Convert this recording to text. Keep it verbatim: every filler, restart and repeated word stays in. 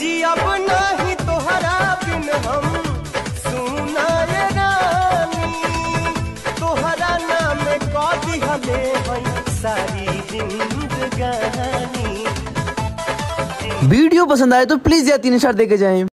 जी अब नहीं तोहरा बिन हम सुना ये रानी, तोहरा नाम कह दिहले हई सारी जिंदगानी। वीडियो पसंद आए तो प्लीज यार तीन स्टार देके जाएं।